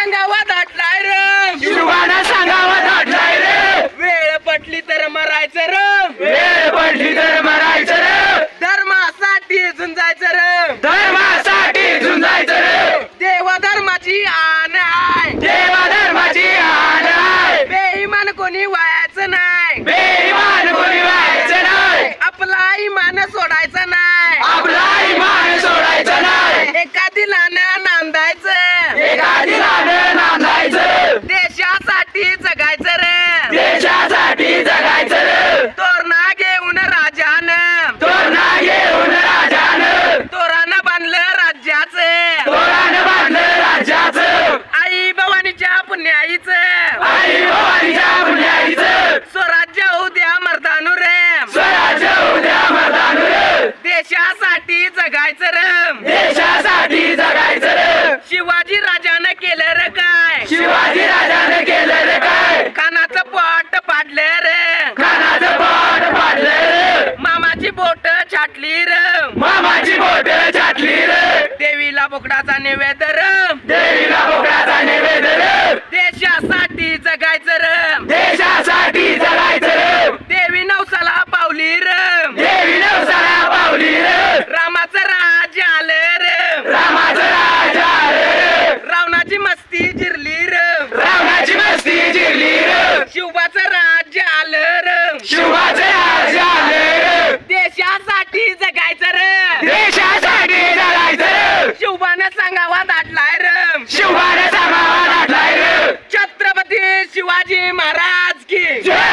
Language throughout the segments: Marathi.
सांगावा धाटलाय र शिवबानं सांगावा धाटलाय रे वेळ पटली तर मरायचं र वेळ पडली तर मरायचं रे धर्मासाठी झुंजायचं र धर्मासाठी झुंजायचं रे देवा धर्माची आण आहे देवा धर्माची आण आहे बेईमान कोणी व्हायचं नाही बेईमान कोणी व्हायचं नाही आपला इमान सोडायचा नाही आपला इमान सोडायचं नाही एका दिलानं नांदायचं एका दिलानं नांदायचं देशासाठी जगायचं रे देशासाठी जगायचं रे तोरणा घेऊन राजानं तोरणा घेऊन राजानं तोरानं बांधलं राज्याचं तोरानं बांधलं राज्याचं आई भवानीच्या पुण्याईचं आई भवानीच्या पुण्याईचं स्वराज्य उद्या मर्दानू रे स्वराज्य उद्या मर्दानू रे देशासाठी जगायचं रे देशासाठी जगायचं रे शिवाजी राजानं केलं रे काय शिवाजी राजाने केलं रे काय कानाचं पोट पाडलं रे कानाचं पाठ पाडलं रे मामाची बोट छाटली रे मामाची बोट छाटली रे देवीला बोकडाचा नैवेद्य रे देवीला बोकडाचा नैवेद्य रे देशासाठी जगायचं रे देशासाठी जगायचं रे देवी नवसाला पावली रे देवी नवसाला पावली रे रामाचं राज्य आलं रे रामाचं राज आलं रे रावणाची मस्ती जिरली रे रावणाची मस्ती जिरली रे शिवबाचं राज्य आलं रे शिवाचं राज आलं रे देशासाठी जगायचं रे देशासाठी जगायचं रे शिवबानं सांगावा दाटलाय रे शिवाने सांगावा धाटलाय रे छत्रपती शिवाजी महाराज की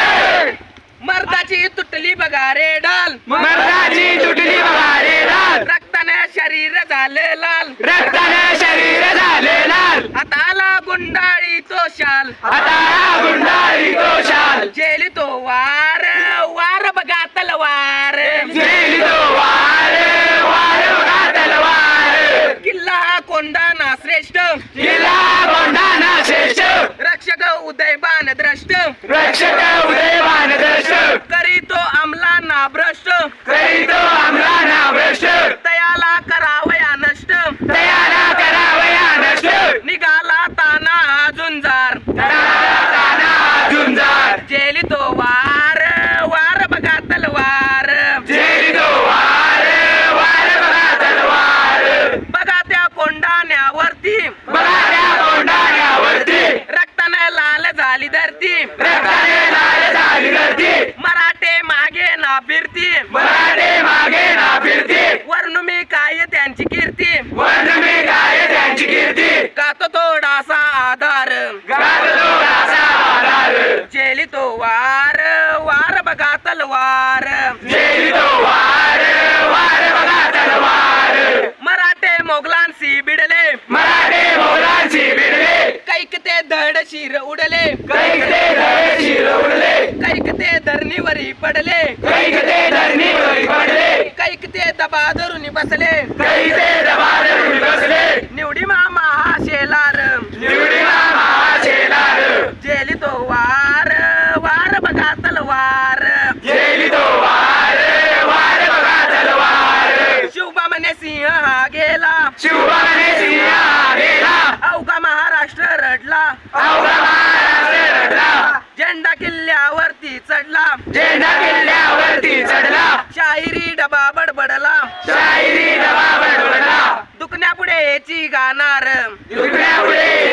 जय मर्दाची तुटली बघा रे डाल मर्दाची तुटली बघा रे लाल रक्ताने शरीर झालं लाल रक्ताने शरीर झाले लाल हाताला गुंडाळी तो शाल आता गुंडाळी तो शाल जेली तो वार वार बघा तलवार जेली तो वार वार बघा तलवार किल्ला कोंडाणा श्रेष्ठ किल्ला गोंडाना श्रेष्ठ रक्षक उदयबान द्रष्ट रक्षक उदयवान द्रष्ट करी तो अंमला ना भ्रष्ट करी तो अंमला ना भ्रष्ट तयाला करावया नष्ट तयारा करावया नष्ट निघाला ताना झुंजार ताना झुंजार जेली तो वार वार बघा तलवार जेली तो वार वार बघा तलवार बघा त्या कोंडाण्यावरती बघा त्या गोंडाण्यावरती रक्ताने लाल झाली धरती रक्ताने लाल झाली गर्दी मराठे मागे ना फिरती मराठे मागे ना फिरती वर्णुमी काय त्यांची कीर्ती वर्ण मी काय त्यांची कीर्ती गातो थोडासा आधार गात थोडासा आधार जेली तो वार वार बघा तलवार जेली तो वार वार बघा तलवार मराठे मोगलांशी भिडले मराठे मोलांची भिडले कैक ते धड शिर उडले कैक ते धड शिर उडले कैक ते धरणीवरी पडले कैक ते धरणीवर पडले कैक ते दबा धरून बसले कैक ते दबारून बसले निवडी मामा हा शेलार निवडी मामा शेलार जेली तो वार वार बघा तलवार जेली तो वार वार बघा तलवार शिवबा म्हणे सिंह हा गेला शिवबाने सिंहा गेला अवघा महाराष्ट्र रडला अवघा महाराष्ट्र रडला झेंडा किल्ल्यावरती चढला झेंडा किल्ल्यावरती चढला शाहिरी डबा बडबडला शाहिरी डबा बडबडला दुखण्यापुढे ची गाणार दुखण्यापुढे